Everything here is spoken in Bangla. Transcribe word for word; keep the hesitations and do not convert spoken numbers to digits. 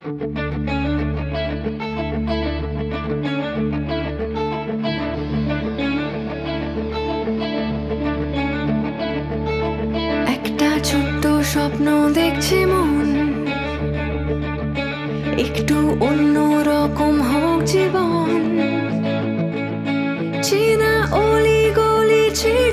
একটা ছোট্ট স্বপ্ন দেখছে মন, একটু অন্যরকম হোক জীবন। চেনা অলি গলি